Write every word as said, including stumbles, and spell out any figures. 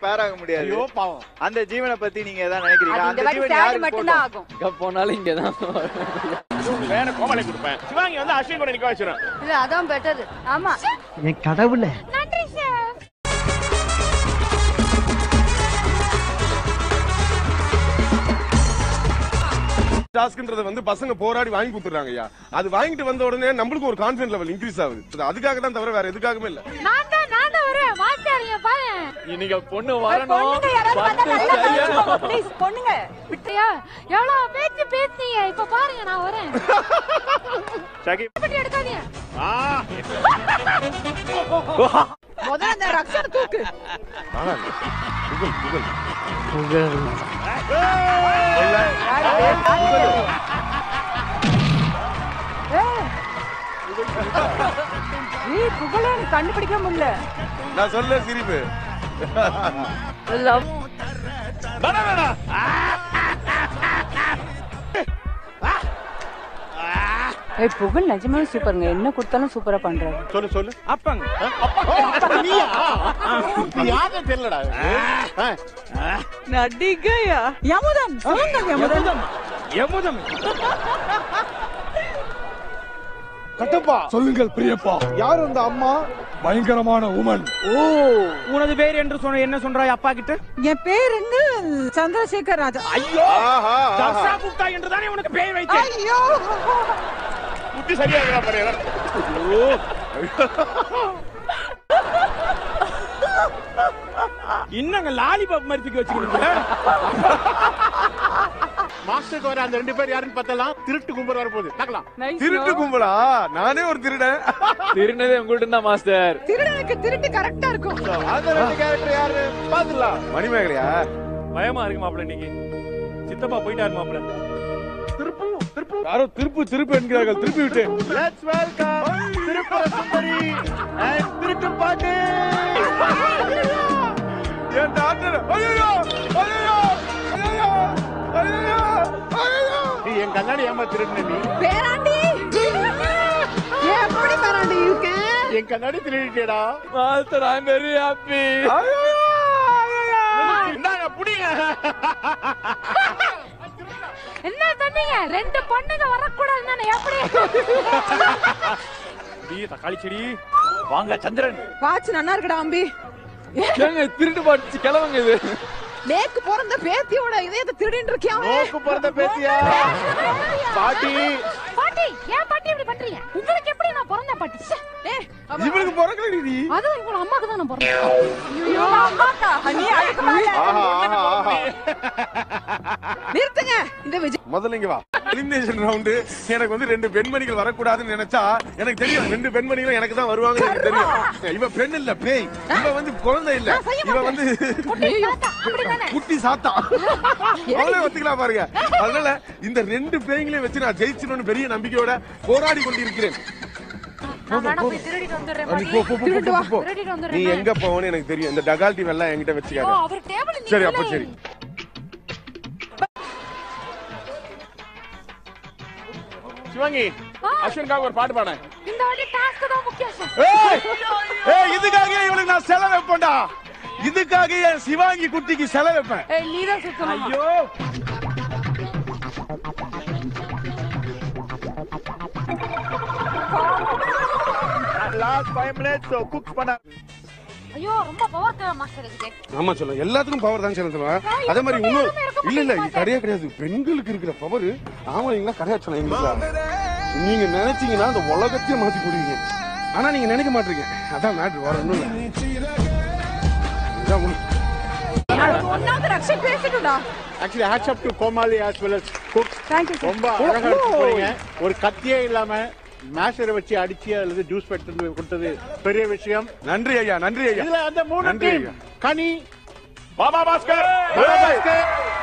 பேர் ஆக முடியாது. ஐயோ பாவம். அந்த ஜீவனை பத்தி நீங்க ஏதாவது நினைக்கிறீங்களா? அந்த ஜீவன் யாரு மட்டும் தான் ஆகும். எங்க போனாலும் இங்க தான். வேற கோமலை கொடுப்பேன். சிவாங்கி வந்து அஸ்வின் கூட நிக்க வச்சிரும். இல்ல அதான் பெட்டர். ஆமா. என் கடவுளே. நன்றி சார். டாஸ்க்ன்றத வந்து பசங்க போராடி வாங்கி கொடுத்துறாங்க ஐயா. அது வாங்கிட்டு வந்த உடனே நம்மளுக்கு ஒரு கான்ஃபிடன்ஸ் லெவல் இன்க்ரீஸ் ஆகுது. அதுக்காக தான் தவிர வேற எதுக்காகவே இல்ல. நான் தான் நான் தான் வரேன். வாச்சாரிங்க பாரு. நீங்க பொண்ணு வரணும். ப்ளீஸ் பொண்ணுங்க. விட்றியா? எவ்வளவு பேச்சு பேசிங்க. இப்ப பாருங்க நான் வரேன். சகி பட்டி எடுக்காதீங்க. ஆ. முதல்ல அந்த ரக்ஷன் தூக்கு. ஆனா குகல் குகல் புகழ். ஏய் புகழே கண்டுபிடிக்க முடியல. நான் சொல்ல சிரிப்பு. லவ். வேணா வேணா. ஏய் புகழ் நிஜமாவே சூப்பர்ங்க. என்ன கொடுத்தாலும் சூப்பரா பண்றாரு. சொல்லு சொல்லு. அப்பங்க. அப்பங்க நீயா? நீ யாரே தெரியலடா. நடிகையா? யமுதம். சொல்லுங்க யமுதம். யமுதம். கட்டப்பா சொல்லுங்கள் பிரியப்பா. யார் அந்த அம்மா? பயங்கரமான உமன். ஓ உனது பேர் என்று சொன்ன என்ன சொல்றாய் அப்பா கிட்ட? என் பேருங்க சந்திரசேகர் ராஜா. ஐயோ தர்ஷா குப்தா என்று தானே உனக்கு பேர் வைத்தேன். ஐயோ புத்தி சரியா இருக்கா பாரு. ஐயோ இன்னங்க லாலிபாப் மாதிரி தூக்கி வச்சுக்கிறீங்க. மாஸ்டருக்கு வர அந்த ரெண்டு பேர் யாருன்னு பார்த்தலாம். திருட்டு கும்பல் வர போகுது. பார்க்கலாம். திருட்டு கும்பலா? நானே ஒரு திருடன். திருநதே உங்கள்ட்ட தான் மாஸ்டர். திருடனுக்கு திருட்டு கரெக்டா இருக்கும். அந்த ரெண்டு கேரக்டர் யாரு பாத்துலாம். மணிமேகலையா? பயமா இருக்கு மாப்ள. இன்னைக்கு சித்தப்பா போயிட்டாரு மாப்ள. திருப்பு திருப்பு யாரோ திருப்பு திருப்பு என்கிறார்கள். திருப்பி விட்டேன். Let's welcome Tripura Sundari and திருட்டு பாட்டு. என் டாக்டர். ஐயோ ஐயோ ஐயோ ஐயோ ஐயோ. நீ என் கண்ணாடி ஏமா திருடுன நீ? பேராண்டி. ஏன் அப்படி பேராண்டி இருக்க? என் கண்ணாடி திருடிட்டேடா. Master I am very happy. ஐயோ இந்தாங்க புடிங்க. என்ன சொன்னீங்க? ரெண்டு பொண்ணுங்க வரக்கூடாதுன்னு நான் எப்படி? நீ தக்காளி செடி வாங்க சந்திரன். வாட்ச் நல்லா இருக்குடா அம்பி. ஏங்க திருட்டு பாட்டு கிளவுங்க இது. நேக்கு பிறந்த பேத்தியோட இதயத்தை திருடிட்டு இருக்கியா? நோக்கு பிறந்த பேத்தியா? பாட்டி பாட்டி ஏன் பாட்டி இப்படி பண்றீங்க? உங்களுக்கு எப்படி நான் பிறந்த பாட்டி? ஏய் இவளுக்கு பிறக்கல நீ. அது இவங்க அம்மாக்கு தான் நான் பிறந்தேன். ஐயோ அம்மாக்கா நீ அதுக்கு மேல. ஆஹா ஆஹா ஆஹா. நிறுத்துங்க இந்த விஜய். முதல்ல இங்க வா. Elimination round. எனக்கு வந்து ரெண்டு பெண்மணிகள் வரக்கூடாதுன்னு நினைச்சா எனக்கு தெரியும் ரெண்டு பெண்மணிகளும் எனக்கு தான் வருவாங்கன்னு எனக்கு தெரியும். இவ பெண் இல்ல பேய். இவ வந்து குழந்தை இல்ல. இவ வந்து குட்டி சாத்தா. அவளே ஒத்துக்கலாம் பாருங்க. அதனால இந்த ரெண்டு பேய்களையும் வச்சு நான் ஜெயிச்சிடணும்னு பெரிய நம்பிக்கையோட போராடி கொண்டிருக்கிறேன். நீ எங்க போவன்னு எனக்கு தெரியும். இந்த டகால்டி வெல்லாம் என்கிட்ட வச்சுக்காத. சரி அப்ப சரி. சிவாங்கி அஸ்வின்காக ஒரு பாட்டு பாடு. இந்த வாட்டி டாஸ்க் தான் முக்கியம். ஏய் ஏய் இதுக்காக இவனுக்கு நான் செலவு வைப்பேன்டா. இதுக்காக என் சிவாங்கி குட்டிக்கு செலவு வைப்பேன். ஏய் நீ தான் சுத்தணும். ஐயோ லாஸ்ட் ஃபைவ் மினிட்ஸ் குக் பண்ண. ஐயோ ரொம்ப பவர் கா மாஸ்டர் இதுக்கு. ஆமா சொல்ல எல்லாத்துக்கும் பவர் தான் சொல்லுங்க. அதே மாதிரி இன்னும் இல்ல இல்ல கிடையாது கிடையாது. பெண்களுக்கு இருக்கிற பவர் ஆம்பளைங்களா கிடையாது சொல்ல எங்களுக்கு. நீங்க நினைச்சீங்கன்னா அந்த உலகத்தையே மாத்தி போடுவீங்க. ஆனா நீங்க நினைக்க மாட்டீங்க. அதான் மேட்டர் வர ஒண்ணும் இல்ல. ஒன்னாவது Rakshan பேசிட்டுடா. Actually hats up to Komali as well as cook. Thank you. ரொம்ப அழகா போறீங்க. ஒரு கத்தியே இல்லாம மேஷரை வச்சு அடிச்சு அல்லது ஜூஸ் பெட்டு கொடுத்தது பெரிய விஷயம். நன்றி ஐயா நன்றி ஐயா. இதுல அந்த மூணு நன்றி டீம் ஐயா. கனி பாபா பாஸ்கர் பாபா பாஸ்கர்